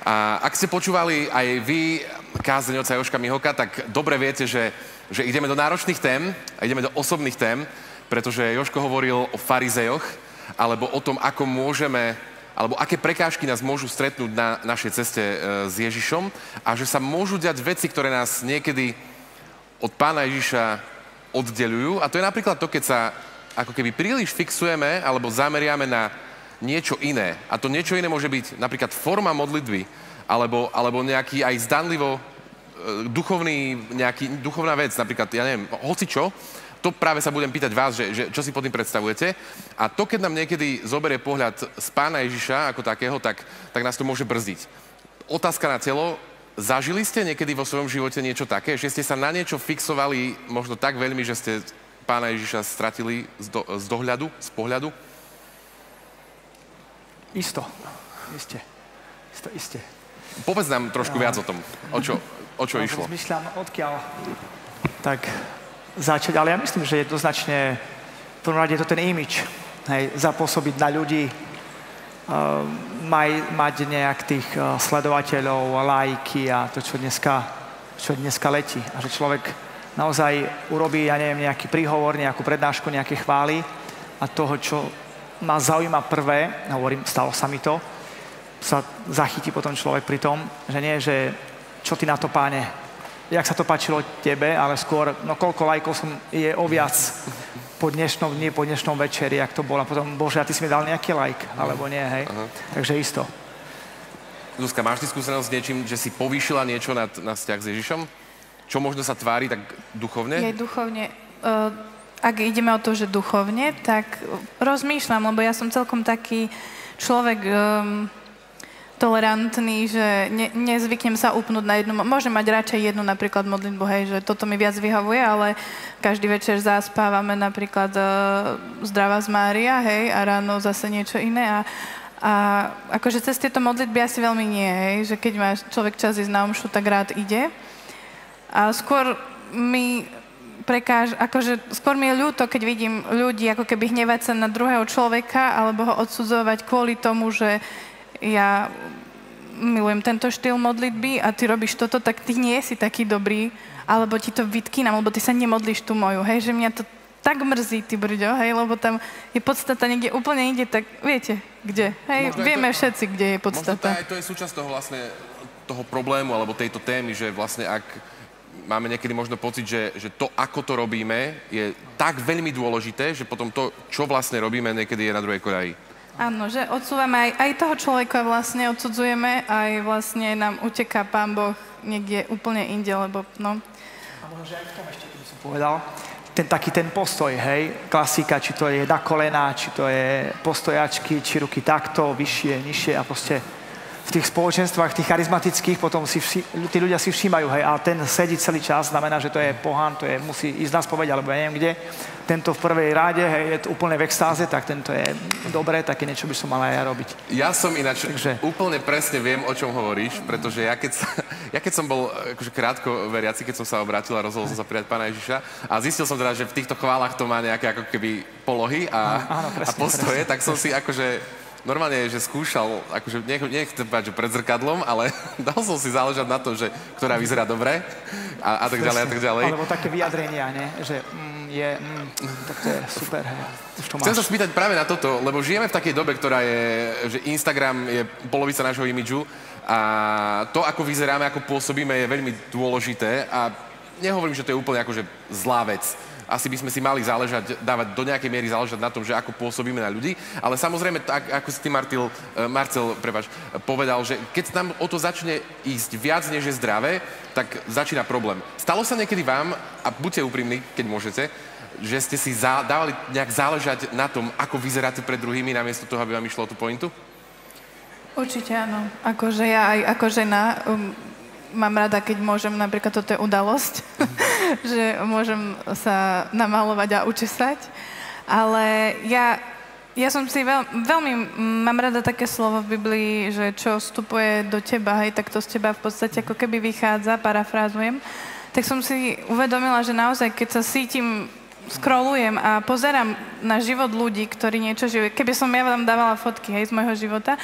A ak ste počúvali aj vy kázeň otca Jožka Mihoľka, tak dobre viete, že ideme do náročných tém a ideme do osobných tém, pretože Jožko hovoril o farizejoch, alebo o tom, ako môžeme, alebo aké prekážky nás môžu stretnúť na našej ceste s Ježišom a že sa môžu diať veci, ktoré nás niekedy od Pána Ježiša oddeľujú. A to je napríklad to, keď sa ako keby príliš fixujeme alebo zameriame na niečo iné. A to niečo iné môže byť napríklad forma modlitby, alebo nejaký aj zdanlivo duchovná vec, napríklad, ja neviem, hocičo. To práve sa budem pýtať vás, že čo si pod tým predstavujete. A to, keď nám niekedy zoberie pohľad z Pána Ježiša ako takého, tak nás to môže brzdiť. Otázka na telo. Zažili ste niekedy vo svojom živote niečo také, že ste sa na niečo fixovali možno tak veľmi, že ste Pána Ježiša stratili z dohľadu, z pohľadu? Isto. Povedz nám trošku viac o tom, o čo išlo. Rozmýšľam, odkiaľ tak začať, ale ja myslím, že jednoznačne v prvom rade je to ten imidž, hej, zapôsobiť na ľudí, mať nejak tých sledovateľov, lajky a to, čo dneska letí. A že človek naozaj urobí, ja neviem, nejaký príhovor, nejakú prednášku, nejaké chvály a toho, čo ma zaujíma prvé, hovorím, stalo sa mi to, sa zachytí potom človek pri tom, že nie, že čo ty na to, Páne, jak sa to páčilo tebe, ale skôr, no koľko lajkov je o viac po dnešnom dni, po dnešnom večeri, jak to bolo. A potom, Bože, a ty si mi dal nejaký like, alebo nie, hej? Aha. Takže isto. Zuzka, máš ty skúsenosť s niečím, že si povýšila niečo na vzťah s Ježišom? Čo možno sa tvári tak duchovne? Je duchovne. Ak ideme o to, že duchovne, tak rozmýšľam, lebo ja som celkom taký človek tolerantný, že nezvyknem sa upnúť na jednu. Môžem mať radšej jednu napríklad modlitbu, hej, že toto mi viac vyhovuje, ale každý večer zaspávame napríklad Zdravá z Mária, hej, a ráno zase niečo iné a akože cez tieto modlitby asi veľmi nie, hej, že keď má človek čas ísť na omšu, tak rád ide. A skôr mi skôr mi je ľúto, keď vidím ľudí ako keby hnevať sa na druhého človeka alebo ho odsudzovať kvôli tomu, že ja milujem tento štýl modlitby a ty robíš toto, tak ty nie si taký dobrý, alebo ti to vytkýnam, lebo ty sa nemodlíš tú moju, hej, že mňa to tak mrzí, ty brďo, hej, lebo tam je podstata niekde úplne inde, tak viete, kde, hej, vieme všetci, kde je podstata. Možno to je súčasť toho vlastne, toho problému, alebo tejto témy, že vlastne ak máme niekedy možno pocit, že to, ako to robíme, je tak veľmi dôležité, že potom to, čo vlastne robíme, niekedy je na druhej koľaji. Áno, že odsúvame aj toho človeka vlastne odsudzujeme, aj vlastne nám uteká Pán Boh niekde úplne inde, lebo no. A možno, že aj v tom ešte, keby som povedal, ten postoj, hej, klasika, či to je na kolená, či to je postojačky, či ruky takto, vyššie, nižšie a proste v tých spoločenstvách, tých charizmatických, potom tí ľudia si všímajú, hej, a ten sedí celý čas, znamená, že to je pohán, musí ísť na spoveď, alebo ja neviem kde. Tento v prvej ráde, hej, je to úplne v extáze, tak tento je dobré, také niečo by som mal aj ja robiť. Ja som ináč úplne presne viem, o čom hovoríš, pretože ja keď som bol akože krátko veriaci, keď som sa obrátil a rozhodol som sa prijať Pána Ježiša a zistil som teda, že v týchto chválach to má nejaké ako keby polohy a postoje, tak som si akože normálne, že skúšal, akože nechcem povedať, že pred zrkadlom, ale dal som si záležať na tom, že ktorá vyzerá dobre a tak ďalej, a tak ďalej. Alebo také vyjadrenia, nie? Že tak to je super, hej. Chcem sa spýtať práve na toto, lebo žijeme v takej dobe, ktorá je, že Instagram je polovica nášho imidžu a to, ako vyzeráme, ako pôsobíme, je veľmi dôležité a nehovorím, že to je úplne akože zlá vec. Asi by sme si mali dávať do nejakej miery záležať na tom, že ako pôsobíme na ľudí, ale samozrejme, ako si ty Marcel, povedal, že keď nám o to začne ísť viac, než je zdravé, tak začína problém. Stalo sa niekedy vám, a buďte úprimní, keď môžete, že ste si dávali nejak záležať na tom, ako vyzeráte pred druhými, namiesto toho, aby vám išlo o tú pointu? Určite áno. Akože ja aj ako žena mám rada, keď môžem, napríklad toto je udalosť, že môžem sa namalovať a učesať, ale ja som si veľmi mám rada také slovo v Biblii, že čo vstupuje do teba, hej, tak to z teba v podstate ako keby vychádza, parafrázujem, tak som si uvedomila, že naozaj, keď sa cítim, scrollujem a pozerám na život ľudí, ktorí niečo žijú, keby som ja vám dávala fotky, hej, z môjho života,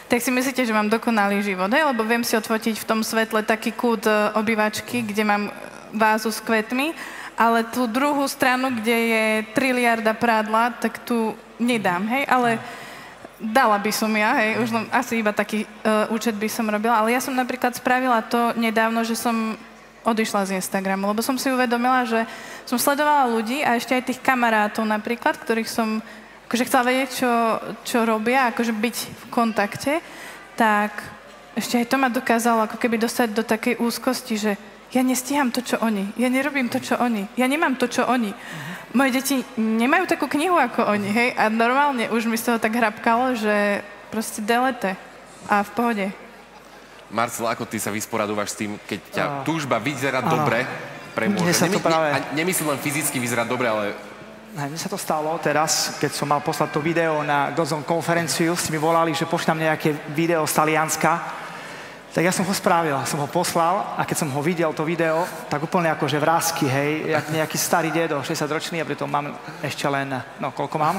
tak si myslíte, že mám dokonalý život, hej? Lebo viem si odfotiť v tom svetle taký kút obývačky, kde mám vázu s kvetmi, ale tú druhú stranu, kde je triliarda prádla, tak tu nedám, hej? Ale dala by som ja, hej? Už asi iba taký účet by som robila, ale ja som napríklad spravila to nedávno, že som odišla z Instagramu, lebo som si uvedomila, že som sledovala ľudí a ešte aj tých kamarátov napríklad, ktorých som akože chcela vedieť, čo robia, akože byť v kontakte, tak ešte aj to ma dokázalo ako keby dostať do takej úzkosti, že ja nestíham to, čo oni, ja nerobím to, čo oni, ja nemám to, čo oni. Moje deti nemajú takú knihu ako oni, hej, a normálne už mi z toho tak hrabkalo, že proste delete a v pohode. Marcel, ako ty sa vysporadúvaš s tým, keď ťa túžba vyzerať dobre premôže? Nemyslím len fyzicky vyzerať dobre, ale... Mne sa to stalo teraz, keď som mal poslať to video na Godzone konferenciu, si mi volali, že pošlám nejaké video z Talianska, tak ja som ho spravil, som ho poslal a keď som ho videl, to video, tak úplne akože vrásky, hej, jak nejaký starý dedo, 60-ročný, a pritom mám ešte len, no koľko mám?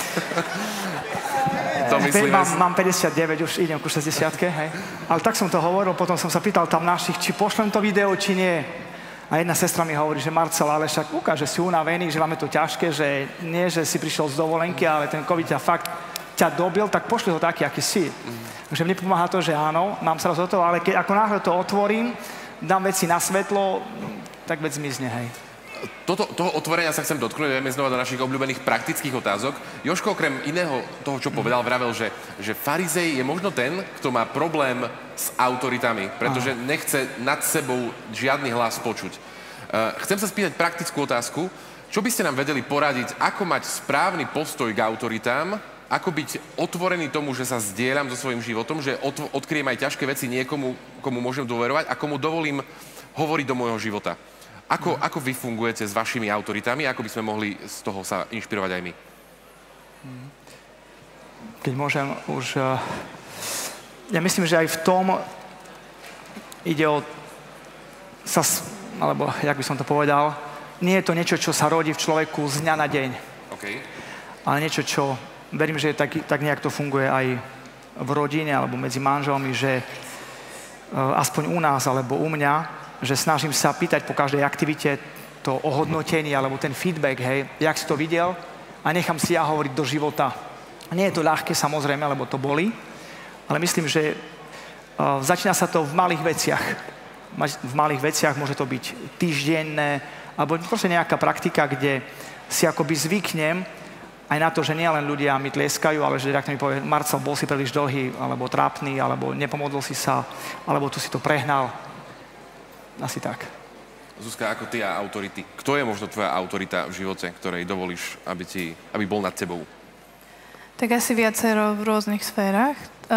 Mám 59, už idem ku 60-ke, hej. Ale tak som to hovoril, potom som sa pýtal tam našich, či pošlem to video, či nie. A jedna sestra mi hovorí, že Marcel, ale však ukáže si unavený, že máme to ťažké, že nie, že si prišiel z dovolenky, ale ten COVID ťa dobil, tak pošli ho taký, aký si. Takže mne pomáha to, že áno, mám sa do toho, ale keď ako náhle to otvorím, dám veci na svetlo, tak vec zmizne, hej. Toho otvorenia sa chcem dotknúť, ideme znova do našich obľúbených praktických otázok. Jožko, okrem iného toho, čo povedal, vravel, že farizej je možno ten, kto má problém s autoritami, pretože nechce nad sebou žiadny hlas počuť. Chcem sa spýtať praktickú otázku. Čo by ste nám vedeli poradiť, ako mať správny postoj k autoritám, ako byť otvorený tomu, že sa zdieľam so svojím životom, že odkryjem aj ťažké veci niekomu, komu môžem dôverovať a komu dovolím hovoriť do môjho života. Ako vy fungujete s vašimi autoritami? Ako by sme mohli z toho sa inšpirovať aj my? Keď môžem už... Ja myslím, že aj v tom ide o... Alebo, jak by som to povedal, nie je to niečo, čo sa rodí v človeku z dňa na deň. Okay. Ale niečo, čo... Verím, že tak nejak to funguje aj v rodine alebo medzi manželmi, že aspoň u nás alebo u mňa, že snažím sa pýtať po každej aktivite to ohodnotenie alebo ten feedback, hej, jak si to videl a nechám si ja hovoriť do života. Nie je to ľahké, samozrejme, lebo to bolí, ale myslím, že začína sa to v malých veciach. V malých veciach môže to byť týždenné alebo proste nejaká praktika, kde si akoby zvyknem aj na to, že nielen ľudia mi tlieskajú, ale že takto mi povie, Marcel, bol si príliš dlhý, alebo trápny, alebo nepomodlil si sa, alebo tu si to prehnal. Asi tak. Zuzka, ako ty a autority? Kto je možno tvoja autorita v živote, ktorej dovolíš, aby bol nad tebou? Tak asi viacero v rôznych sférach.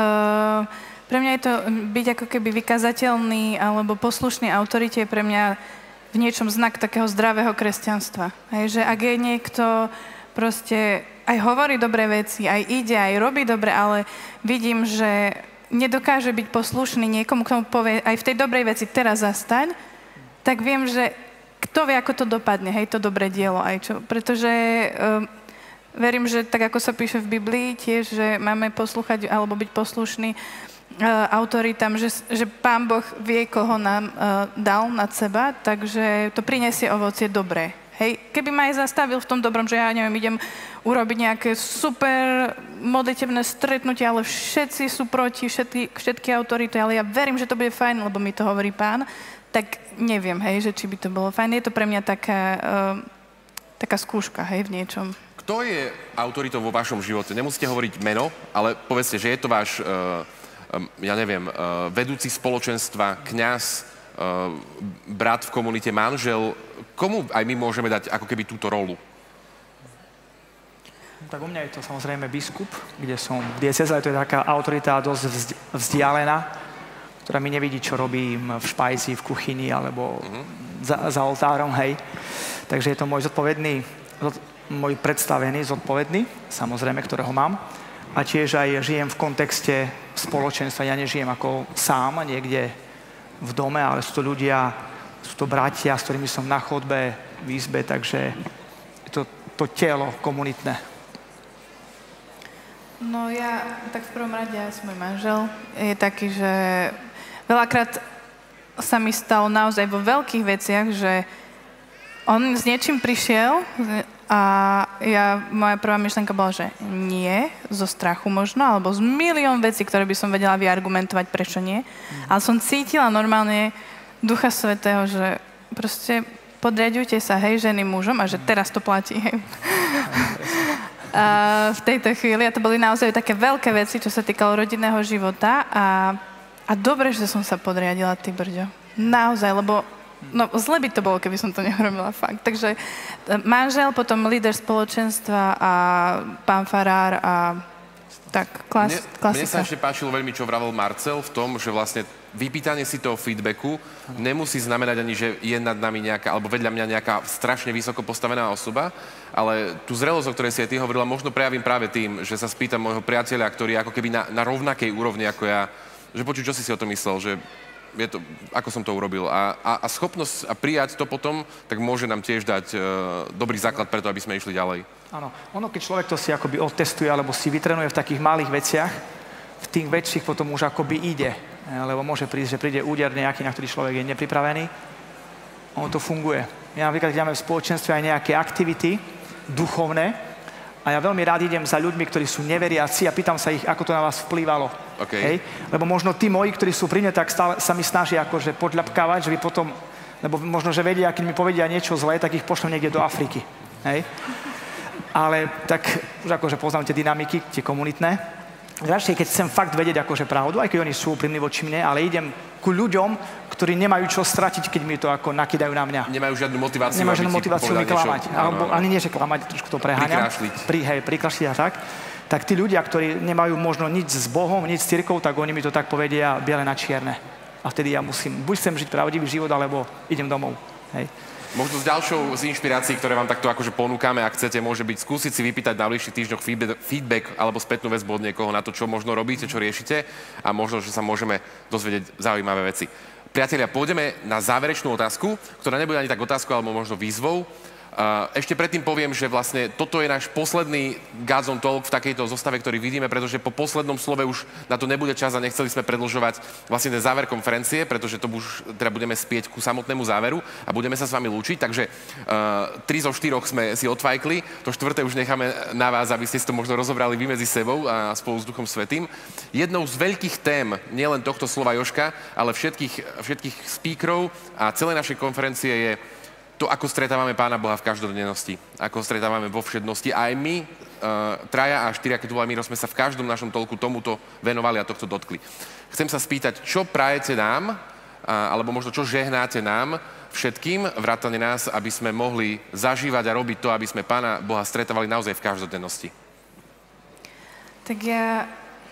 Pre mňa je to byť ako keby vykazateľný alebo poslušný autorite je pre mňa v niečom znak takého zdravého kresťanstva. Hej, že ak je niekto proste aj hovorí dobré veci, aj ide, aj robí dobre, ale vidím, že nedokáže byť poslušný niekomu, kto mu povie aj v tej dobrej veci teraz zastaň, tak viem, že kto vie, ako to dopadne, hej, to dobré dielo aj čo. Pretože verím, že tak ako sa píše v Biblii tiež, že máme poslúchať alebo byť poslušný autoritám, že Pán Boh vie, koho nám dal nad seba, takže to prinesie ovocie dobré. Hej, keby ma aj zastavil v tom dobrom, že ja neviem, idem urobiť nejaké super modlitebné stretnutie, ale všetci sú proti, všetky autority, ale ja verím, že to bude fajn, lebo mi to hovorí Pán, tak neviem, hej, že či by to bolo fajn. Je to pre mňa taká skúška, hej, v niečom. Kto je autoritou vo vašom živote? Nemusíte hovoriť meno, ale povedzte, že je to váš, ja neviem, vedúci spoločenstva, kňaz, brat v komunite, manžel, komu aj my môžeme dať ako keby túto rolu? Tak u mňa je to samozrejme biskup, kde som v diecéze, ale to je taká autorita dosť vzdialená, ktorá mi nevidí, čo robím v špajzi, v kuchyni alebo za oltárom, hej. Takže je to môj predstavený, zodpovedný, samozrejme, ktorého mám. A tiež aj žijem v kontexte spoločenstva. Ja nežijem ako sám niekde v dome, ale sú to ľudia, sú to bratia, s ktorými som na chodbe, v izbe, takže je to telo komunitné. No ja, tak v prvom rade asi môj manžel je taký, že veľakrát sa mi stalo naozaj vo veľkých veciach, že on s niečím prišiel a moja prvá myšlenka bola, že nie, zo strachu možno, alebo z milión vecí, ktoré by som vedela vyargumentovať, prečo nie. Ale som cítila normálne Ducha Svätého, že proste podriaďujte sa, hej, ženy mužom a že teraz to platí, hej. A v tejto chvíli, a to boli naozaj také veľké veci, čo sa týkalo rodinného života a dobre, že som sa podriadila, ty brďo. Naozaj, lebo no, zle by to bolo, keby som to neurobila, fakt. Takže manžel, potom líder spoločenstva a pán farár a tak, klasika. Mne sa ešte páčilo veľmi, čo vravel Marcel v tom, že vlastne vypýtanie si toho feedbacku nemusí znamenať ani, že je nad nami nejaká, alebo vedľa mňa nejaká strašne vysoko postavená osoba, ale tú zrelosť, o ktorej si aj ty hovorila, možno prejavím práve tým, že sa spýtam môjho priateľa, ktorý je ako keby na rovnakej úrovni ako ja, že počuť, čo si o tom myslel, že je to, ako som to urobil. A schopnosť a prijať to potom, tak môže nám tiež dať dobrý základ preto, aby sme išli ďalej. Áno. Ono, keď človek to si akoby otestuje, alebo si vytrenuje v takých malých veciach, v tých väčších potom už akoby ide. Lebo môže prísť, že príde úder nejaký, na ktorý človek je nepripravený. Ono to funguje. Ja napríklad máme v spoločenstve aj nejaké aktivity duchovné, a ja veľmi rád idem za ľuďmi, ktorí sú neveriaci a pýtam sa ich, ako to na vás vplývalo. Okay. Hej? Lebo možno tí moji, ktorí sú pri mne, tak stále sa mi snažia akože podľapkávať, že by potom, lebo možno, že vedia, keď mi povedia niečo zlé, tak ich pošlem niekde do Afriky. Hej? Ale tak už akože poznám tie dynamiky, tie komunitné. Radšej, keď chcem fakt vedieť akože pravdu, aj keď oni sú úprimní voči mne, ale idem ku ľuďom, ktorí nemajú čo stratiť, keď mi to ako nakydajú na mňa. Nemajú žiadnu motiváciu, nemajú žiadnu motiváciu mi klamať. Alebo ani nie, že klamať, trošku to preháňam. Prikrašliť a tak. Tak tí ľudia, ktorí nemajú možno nič s Bohom, nič s cirkvou, tak oni mi to tak povedia biele na čierne. A vtedy ja musím, buď chcem žiť pravdivý život, alebo idem domov. Hej. Možno s ďalšou z inšpirácií, ktoré vám takto akože ponúkame, ak chcete, môže byť skúsiť si vypýtať na najbližších týždňoch feedback alebo spätnú väzbu od niekoho na to, čo možno robíte, čo riešite a možno, že sa môžeme dozvedieť zaujímavé veci. Priatelia, pôjdeme na záverečnú otázku, ktorá nebude ani tak otázkou, alebo možno výzvou. Ešte predtým poviem, že vlastne toto je náš posledný God's on Talk v takejto zostave, ktorý vidíme, pretože po poslednom slove už na to nebude čas a nechceli sme predĺžovať vlastne ten záver konferencie, pretože to už teda budeme spieť ku samotnému záveru a budeme sa s vami lúčiť, takže 3 zo 4 sme si odfajkli, to 4. už necháme na vás, aby ste si to možno rozobrali vy medzi sebou a spolu s Duchom Svätým. Jednou z veľkých tém, nielen tohto slova Jožka, ale všetkých speakerov a celej našej konferencie je to, ako stretávame Pána Boha v každodennosti, ako stretávame vo všednosti. A aj my, 3 a 4, keď tu bola Miro, sme sa v každom našom toľku tomuto venovali a tohto dotkli. Chcem sa spýtať, čo prajete nám, alebo možno čo žehnáte nám všetkým, vrátane nás, aby sme mohli zažívať a robiť to, aby sme Pána Boha stretávali naozaj v každodennosti. Tak ja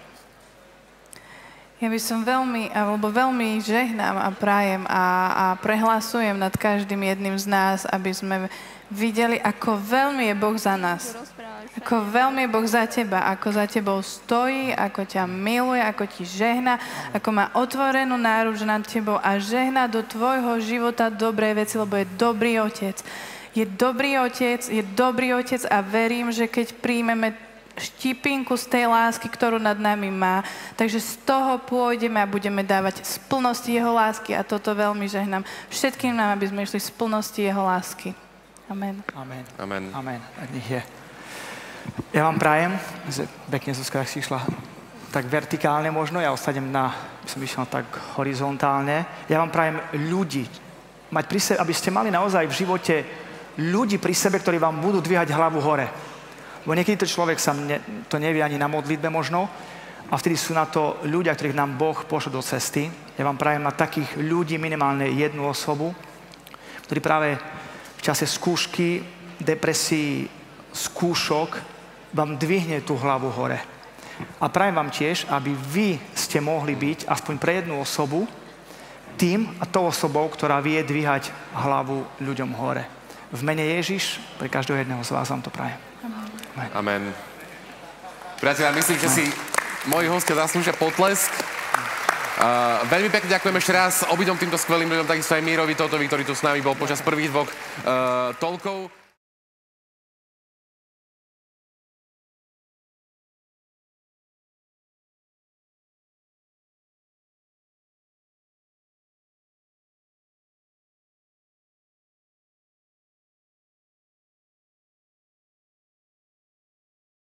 by som veľmi žehnám a prajem a prehlasujem nad každým jedným z nás, aby sme videli, ako veľmi je Boh za nás. Ako veľmi je Boh za teba, ako za tebou stojí, ako ťa miluje, ako ti žehná, ako má otvorenú náruč nad tebou a žehná do tvojho života dobré veci, lebo je dobrý otec. Je dobrý otec a verím, že keď príjmeme štipinku z tej lásky, ktorú nad nami má. Takže z toho pôjdeme a budeme dávať z plnosti jeho lásky a toto veľmi žehnám všetkým nám, aby sme išli z plnosti jeho lásky. Amen. Amen. Amen. Amen. Nech je. Ja vám prajem, že pekne Zuzka, ak si išla tak vertikálne možno, ja ostanem som išiel tak horizontálne. Ja vám prajem ľudí, mať pri sebe, aby ste mali naozaj v živote ľudí pri sebe, ktorí vám budú dvíhať hlavu hore. Bo niekedy to človek to nevie ani na modlitbe možno a vtedy sú na to ľudia, ktorých nám Boh pošle do cesty. Ja vám prajem na takých ľudí minimálne jednu osobu, ktorí práve v čase skúšky, depresii, skúšok vám dvihne tú hlavu hore. A prajem vám tiež, aby vy ste mohli byť aspoň pre jednu osobu tým a tou osobou, ktorá vie dvíhať hlavu ľuďom hore. V mene Ježiš, pre každého jedného z vás vám to prajem. Amen. Priatelia, myslím, že si moji hostia zaslúžia potlesk. Veľmi pekne ďakujem ešte raz obidvom týmto skvelým ľuďom, takisto aj Mírovi Totovi, ktorý tu s nami bol počas prvých 2 toľkov.